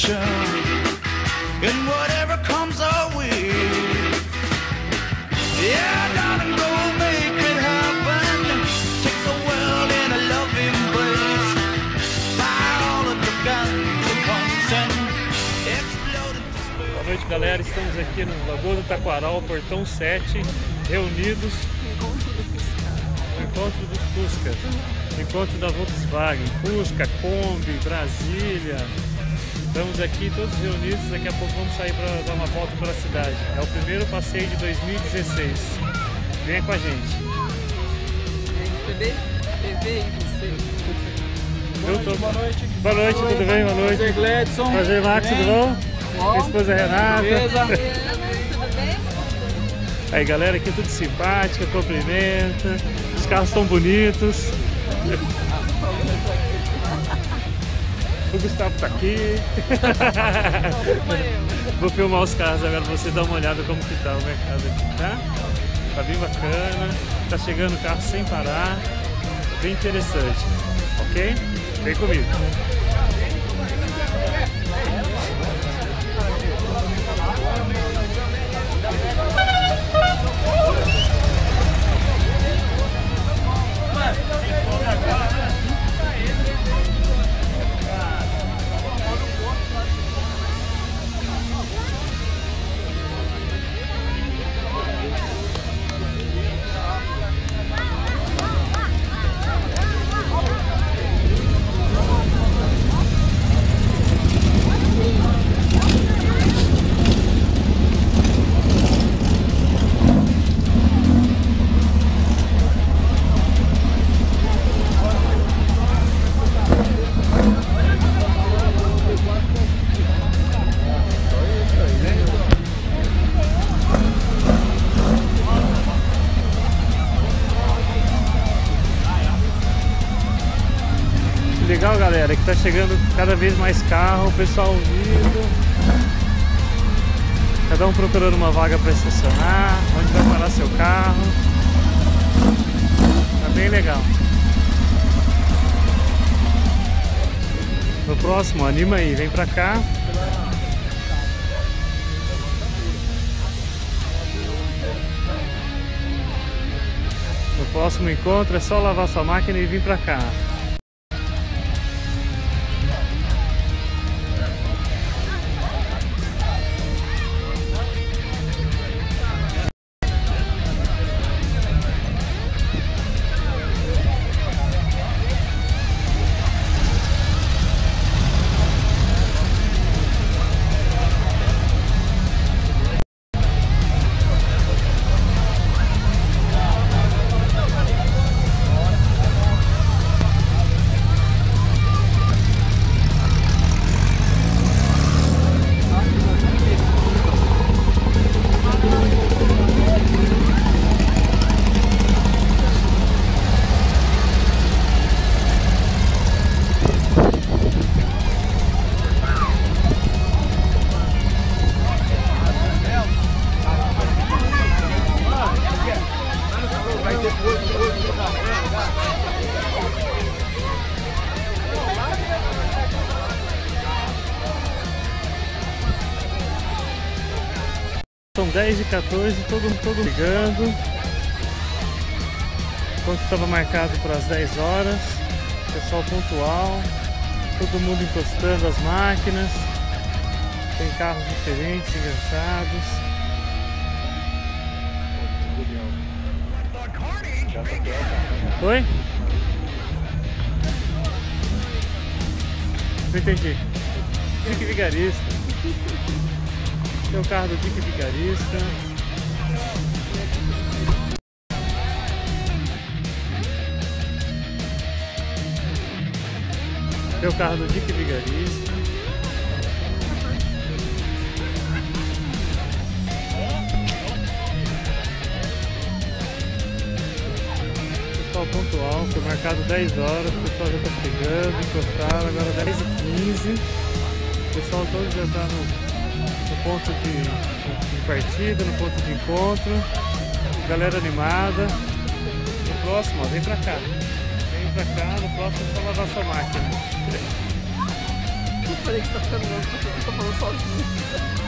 adventure in whatever comes our way. Yeah, darling, go make it happen. Take the world in a loving embrace. Fire all of the guns and pumps and explode into space. Boa noite, galera. Estamos aqui no Lagoa do Taquaral, Portão 7, reunidos no encontro dos Fusca. Encontro da Volkswagen, Fusca, Kombi, Brasília. Estamos aqui todos reunidos, daqui a pouco vamos sair para dar uma volta pela cidade. É o primeiro passeio de 2016. Venha com a gente. TV e você. Boa noite. Boa noite, tudo bem? Boa noite. Prazer, Gledson. Prazer, Max, tudo bom? Minha esposa Renata. Beleza. Tudo bem? Aí, galera, aqui tudo simpática, cumprimenta. Os carros estão bonitos. O Gustavo tá aqui. Vou filmar os carros agora pra você dar uma olhada como que tá o mercado aqui, tá? Tá bem bacana, tá chegando carro sem parar, bem interessante, ok? Vem comigo. Legal, galera, que tá chegando cada vez mais carro, o pessoal vindo, cada um procurando uma vaga para estacionar, onde vai parar seu carro. Tá bem legal. No próximo, anima aí, vem pra cá. No próximo encontro é só lavar sua máquina e vir pra cá. São 10h14, todo mundo ligando. Enquanto estava marcado para as 10 horas, pessoal pontual, todo mundo encostando as máquinas. Tem carros diferentes, engraçados. Oi? Não entendi. Dick Vigarista. Tem o carro do Dick Vigarista. Tem o carro do Dick Vigarista. Pessoal pontual, foi marcado 10 horas, o pessoal já está chegando, encostaram, agora 10h15. O pessoal todo já está no ponto de partida, no ponto de encontro. Galera animada. No próximo, ó, vem pra cá. Vem pra cá, no próximo é só lavar sua máquina. Eu falei que tá ficando louco, tô falando sozinho.